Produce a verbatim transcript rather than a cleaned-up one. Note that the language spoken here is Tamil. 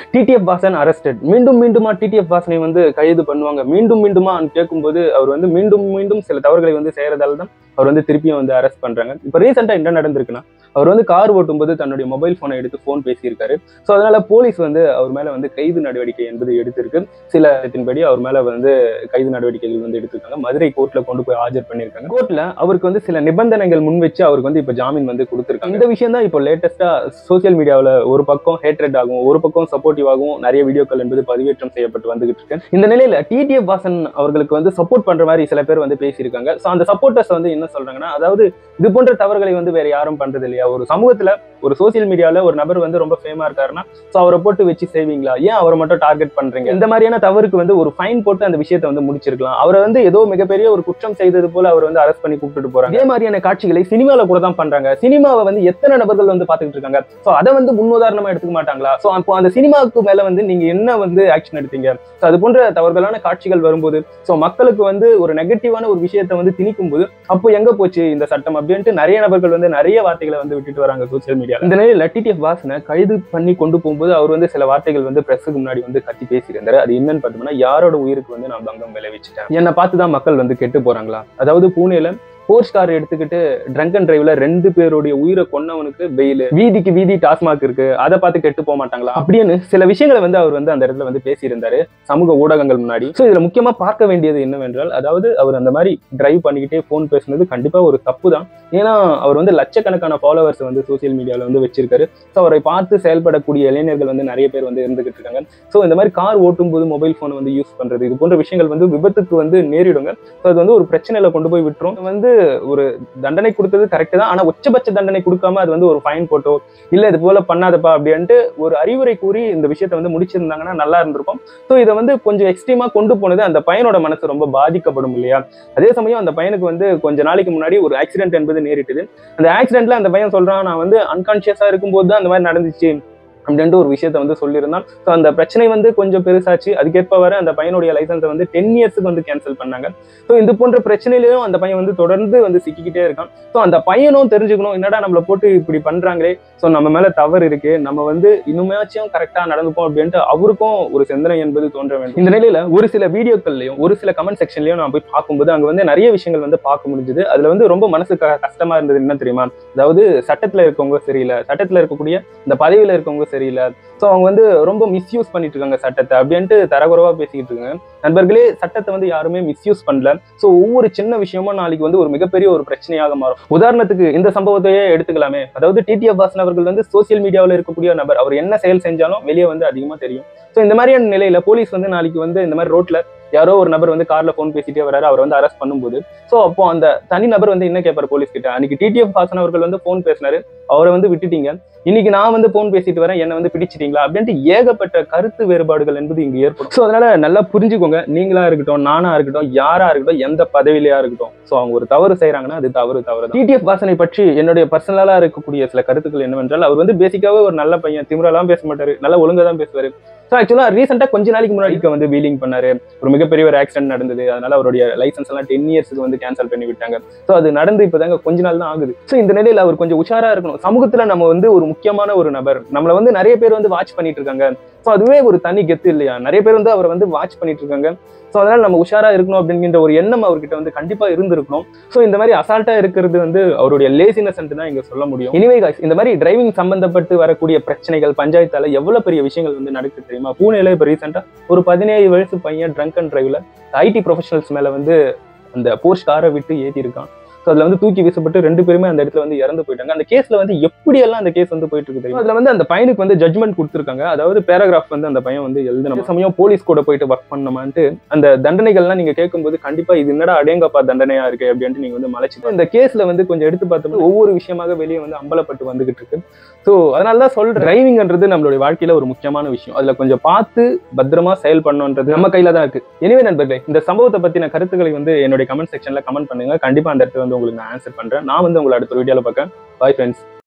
TTF Vasan arrested. மீண்டும் மீண்டுமா டிடிஎஃப் வாசனை வந்து கைது பண்ணுவாங்க, மீண்டும் மீண்டுமா கேட்கும்போது அவர் வந்து மீண்டும் மீண்டும் சில தவறுகளை வந்து செய்யறதால தான் அவர் வந்து திருப்பியும் வந்து அரெஸ்ட் பண்றாங்க. இப்ப ரீசெண்டா என்ன நடந்திருக்குன்னா, அவர் வந்து கார் ஓட்டும் போது தன்னுடைய மொபைல் போனை எடுத்து போன் பேசியிருக்காரு. ஸோ அதனால போலீஸ் வந்து அவர் மேல வந்து கைது நடவடிக்கை என்பது எடுத்திருக்கு. சில இடத்தின்படி அவர் மேல வந்து கைது நடவடிக்கைகள் வந்து எடுத்திருக்காங்க. மதுரை கோர்ட்ல கொண்டு போய் ஆஜர் பண்ணியிருக்காங்க. கோர்ட்ல அவருக்கு வந்து சில நிபந்தனைகள் முன் வச்சு அவருக்கு வந்து இப்ப ஜாமீன் வந்து கொடுத்திருக்காங்க. இந்த விஷயம் தான் இப்போ லேட்டஸ்டா சோசியல் மீடியாவில் ஒரு பக்கம் ஹேட்ரெட் ஆகும், ஒரு பக்கம் சப்போர்ட்டிவ் ஆகும் நிறைய வீடியோக்கள் என்பது பதிவேற்றம் செய்யப்பட்டு வந்துகிட்டு இருக்கு. இந்த நிலையில டிடிஎஃப் வாசன் அவர்களுக்கு வந்து சப்போர்ட் பண்ற மாதிரி சில பேர் வந்து பேசியிருக்காங்க. ஸோ அந்த சப்போர்ட்டர்ஸ் வந்து என்ன சொல்றாங்கன்னா, அதாவது இது போன்ற தவறுகளை வந்து வேற யாரும் பண்றது இல்லையா, ஒரு சமூகத்துல ஒரு சோசியல் மீடியால ஒரு நபர் வந்து ரொம்ப ஃபேமா இருக்காருன்னா ஸோ அவரை போட்டு வச்சு செய்வீங்களா, ஏன் அவரை மட்டும் டார்கெட் பண்றீங்க, இந்த மாதிரியான தவறுக்கு வந்து ஒரு ஃபைன் போட்டு அந்த விஷயத்தை வந்து முடிச்சிருக்கலாம். அவரை வந்து ஏதோ மிகப்பெரிய ஒரு குற்றம் செய்தது போல அவர் வந்து அரெஸ்ட் பண்ணி கூப்பிட்டு போறாங்க. இதே மாதிரியான காட்சிகளை சினிமால கூட தான் பண்றாங்க. சினிமாவை வந்து எத்தனை நபர்கள் வந்து பாத்துக்கிட்டு இருக்காங்க. ஸோ அதை வந்து முன்னுதாரணமா எடுத்துக்க மாட்டாங்களா? ஸோ அப்போ அந்த சினிமாவுக்கு மேல வந்து நீங்க என்ன வந்து ஆக்ஷன் எடுத்தீங்க? ஸோ அது போன்ற தவறுகளான காட்சிகள் வரும்போது ஸோ மக்களுக்கு வந்து ஒரு நெகட்டிவான ஒரு விஷயத்தை வந்து திணிக்கும் போது அப்போ எங்க போச்சு இந்த சட்டம் அப்படின்ட்டு நிறைய நபர்கள் வந்து நிறைய வார்த்தைகளை வந்து விட்டுட்டு வராங்க சோசியல் மீடியா. இந்த நிலையில டிடிஎஃப் வாசனை கைது பண்ணி கொண்டு போகும்போது அவர் வந்து சில வார்த்தைகள் வந்து பிரஸுக்கு முன்னாடி வந்து கத்தி பேசியிருந்தாரு. அது என்னன்னு பார்த்தோம்னா, யாரோட உயிருக்கு வந்து நான் பங்கம் விளைவிச்சிட்டேன், என்னை பார்த்துதான் மக்கள் வந்து கெட்டு போறாங்களா? அதாவது பூனேல போர்ஸ் கார் எடுத்துக்கிட்டு ட்ரங்க் அண்ட் டிரைவ்ல ரெண்டு பேருடைய உயிரை கொன்னவனுக்கு பெயில், வீதிக்கு வீதி டாஸ்மாக் இருக்கு, அதை பார்த்து கெட்டு போக மாட்டாங்களா அப்படின்னு சில விஷயங்களை வந்து அவர் வந்து அந்த இடத்துல வந்து பேசியிருந்தாரு சமூக ஊடகங்கள் முன்னாடி. ஸோ இதுல முக்கியமா பார்க்க வேண்டியது என்னவென்றால், அதாவது அவர் அந்த மாதிரி டிரைவ் பண்ணிக்கிட்டே போன் பேசுனது கண்டிப்பா ஒரு தப்பு தான். ஏன்னா அவர் வந்து லட்சக்கணக்கான ஃபாலோவர்ஸ் வந்து சோசியல் மீடியாவில் வந்து வச்சிருக்காரு. ஸோ அவரை பார்த்து செயல்படக்கூடிய இளைஞர்கள் வந்து நிறைய பேர் வந்து இருந்துகிட்டு இருக்காங்க. ஸோ இந்த மாதிரி கார் ஓட்டும் போது மொபைல் போனை வந்து யூஸ் பண்றது, இது போன்ற விஷயங்கள் வந்து விபத்துக்கு வந்து நேரிடுங்க. ஸோ அது வந்து ஒரு பிரச்சனையில கொண்டு போய் விட்டுரும். வந்து ஒரு தண்டனை கொடுத்தது கரெக்ட் தான், ஆனா உச்சபட்ச தண்டனை கொடுக்காம அது வந்து ஒரு ஃபைன் போட்டோ இல்ல இது போல பண்ணாதப்பா அப்படின்ட்டு ஒரு அறிவுரை கூறி இந்த விஷயத்தை வந்து முடிச்சிருந்தாங்கன்னா நல்லா இருந்திருக்கும். ஸோ இதை வந்து கொஞ்சம் எக்ஸ்ட்ரீமா கொண்டு போனது அந்த பையனோட மனசு ரொம்ப பாதிக்கப்படும் இல்லையா? அதே சமயம் அந்த பையனுக்கு வந்து கொஞ்ச நாளைக்கு முன்னாடி ஒரு ஆக்சிடென்ட் என்பது நேரிட்டது. அந்த ஆக்சிடென்ட்ல அந்த பையன் சொல்றான், நான் வந்து அன்கான்சியஸா இருக்கும்போது தான் அந்த மாதிரி நடந்துச்சு அப்படின்ட்டு ஒரு விஷயத்த வந்து சொல்லியிருந்தான். ஸோ அந்த பிரச்சனை வந்து கொஞ்சம் பெருசாச்சு. அதுக்கேற்ப வர அந்த பையனுடைய லைசன்ஸை வந்து டென் இயர்ஸுக்கு வந்து கேன்சல் பண்ணாங்க. ஸோ இது போன்ற பிரச்சனையிலையும் அந்த பையன் வந்து தொடர்ந்து வந்து சிக்கிக்கிட்டே இருக்கான். ஸோ அந்த பையனும் தெரிஞ்சுக்கணும், என்னடா நம்மளை போட்டு இப்படி பண்றாங்களே, ஸோ நம்ம மேல தவறு இருக்கு, நம்ம வந்து இன்னுமாச்சும் கரெக்டா நடந்துப்போம் அப்படின்ட்டு அவருக்கும் ஒரு சிந்தனை என்பது தோன்ற வேண்டும். இந்த நிலையில ஒரு சில வீடியோக்கள்லையும் ஒரு சில கமெண்ட் செக்ஷன்லயும் நான் போய் பார்க்கும்போது அங்க வந்து நிறைய விஷயங்கள் வந்து பார்க்க முடிஞ்சது. அதுல வந்து ரொம்ப மனசு கஷ்டமா இருந்தது. என்ன தெரியுமா? அதாவது சட்டத்துல இருக்கவங்க சரியில்லை, சட்டத்துல இருக்கக்கூடிய இந்த பதவியில இருக்கவங்க சரியில்லை, ஸோ அவங்க வந்து ரொம்ப மிஸ்யூஸ் பண்ணிட்டு இருக்காங்க சட்டத்தை அப்படின்ட்டு தரகுறவா பேசிக்கிட்டு இருக்காங்க. நண்பர்களே, சட்டத்தை வந்து யாருமே மிஸ்யூஸ் பண்ணல. ஸோ ஒவ்வொரு சின்ன விஷயமும் நாளைக்கு வந்து ஒரு மிகப்பெரிய ஒரு பிரச்சனையாக மாறும். உதாரணத்துக்கு இந்த சம்பவத்தையே எடுத்துக்கலாமே. அதாவது டிடிஎஃப் வாசன் அவர்கள் வந்து சோசியல் மீடியாவில் இருக்கக்கூடிய நபர், அவர் என்ன செயல் செஞ்சாலும் வெளியே வந்து அதிகமா தெரியும். ஸோ இந்த மாதிரியான நிலையில போலீஸ் வந்து நாளைக்கு வந்து இந்த மாதிரி ரோட்ல யாரோ ஒரு நபர் வந்து கார்ல போன் பேசிட்டே வராரு, அவர் வந்து அரெஸ்ட் பண்ணும்போது ஸோ அப்போ அந்த தனி நபர் வந்து என்ன கேட்பாரு போலீஸ் கிட்ட, அன்னைக்கு டிடிஎஃப் வாசன் அவர்கள் வந்து போன் பேசினாரு, அவரை வந்து விட்டுட்டீங்க, இன்னைக்கு நான் வந்து போன் பேசிட்டு வரேன், என்ன வந்து பிடிச்சிட்டீங்களா அப்படின்ட்டு ஏகப்பட்ட கருத்து வேறுபாடுகள் என்பது இங்கு ஏற்படும். ஸோ அதனால நல்லா புரிஞ்சுக்கோங்க, நீங்களா இருக்கட்டும், நானா இருக்கட்டும், யாரா இருக்கட்டும், எந்த பதவியிலையா இருக்கட்டும், ஸோ அவங்க ஒரு தவறு செய்யறாங்கன்னா அது தவறு தவறு. டிடிஎஃப் வாசனை பற்றி என்னுடைய பர்சனலா இருக்கக்கூடிய சில கருத்துக்கள் என்னவென்றால், அவர் வந்து பேசிக்காவே ஒரு நல்ல பையன், திமிரெல்லாம் பேச மாட்டாரு, நல்லா ஒழுங்கா தான் பேசுவாரு. ஸோ ஆக்சுவலா ரீசெண்டா கொஞ்ச நாளைக்கு முன்னாடி வந்து வீலிங் பண்ணாரு, ஒரு மிகப்பெரிய ஒரு ஆக்சிடென்ட் நடந்தது, அதனால அவருடைய லைசன்ஸ் எல்லாம் டென் இயர்ஸ்க்கு வந்து கேன்சல் பண்ணி விட்டாங்க. ஸோ அது நடந்து இப்பதாங்க கொஞ்ச நாள் தான் ஆகுது. ஸோ இந்த நிலையில அவர் கொஞ்சம் உஷாரா இருக்கணும். சமூகத்துல நம்ம வந்து ஒரு முக்கியமான ஒரு நபர், நம்மளை வந்து நிறைய பேர் வந்து வாட்ச் பண்ணிட்டு இருக்காங்க. ஸோ அதுவே ஒரு தனி கெத்து இல்லையா? நிறைய பேர் வந்து அவரை வந்து வாட்ச் பண்ணிட்டு இருக்காங்க. ஸோ அதனால நம்ம உஷாரா இருக்கணும் அப்படிங்கிற ஒரு எண்ணம் அவர்கிட்ட வந்து கண்டிப்பா இருந்திருக்கணும். ஸோ இந்த மாதிரி அசால்ட்டா இருக்கிறது வந்து அவருடைய லேசினஸ் தான் இங்க சொல்ல முடியும். எனிவே காய்ஸ், இந்த மாதிரி டிரைவிங் சம்பந்தப்பட்டு வரக்கூடிய பிரச்சனைகள் பஞ்சாயத்தால எவ்வளவு பெரிய விஷயங்கள் வந்து நடக்குது தெரியுமா? பூனேல இப்ப ரீசெண்டா ஒரு பதினேழு வயசு பையன் ட்ரங்க் அண்ட் டிரைவ்ல ஐடி ப்ரொஃபஷனல்ஸ் மேல வந்து அந்த போர்ஸ் காரை விட்டு ஏற்றி இருக்கான். ஸோ அதுல வந்து தூக்கி வீசப்பட்டு ரெண்டு பேருமே அந்த இடத்துல வந்து இறந்து போயிட்டாங்க. அந்த கேஸ்ல வந்து எப்படி எல்லாம் அந்த கேஸ் வந்து போயிட்டு இருக்கு தெரியும். அதுல வந்து அந்த பையனுக்கு வந்து ஜட்மெண்ட் கொடுத்துருக்காங்க. அதாவது பேராகிராஃப் வந்து அந்த பையன் வந்து எழுதின சமயம் போலீஸ் கூட போயிட்டு ஒர்க் பண்ணமான்ட்டு அந்த தண்டனைகள்லாம் நீங்க கேட்கும்போது கண்டிப்பா இது என்னடா அடேங்கப்பா தண்டனையா இருக்கு அப்படின்ட்டு நீங்க வந்து மலைச்சு இந்த கேஸ்ல வந்து கொஞ்சம் எடுத்து பார்த்தோம்னா ஒவ்வொரு விஷயமாக வெளியே வந்து அம்பலப்பட்டு வந்துகிட்டு இருக்கு. ஸோ அதனாலதான் சொல்றேன், டிரைவிங்ன்றது நம்மளுடைய வாழ்க்கையில ஒரு முக்கியமான விஷயம். அதுல கொஞ்சம் பார்த்து பத்திரமா செயல் பண்ணணுன்றது நம்ம கையில தான் இருக்கு. எனவே நண்பர்களே, இந்த சம்பவத்தை பத்தின கருத்துக்களை வந்து என்னுடைய கமெண்ட் செக்ஷன்ல கமெண்ட் பண்ணுங்க. கண்டிப்பா அந்த இடத்துல வந்து உங்களுக்கு நான் ஆன்சர் பண்றேன். நான் வந்து உங்களை அடுத்த வீடியோல பார்க்கறேன். Bye friends.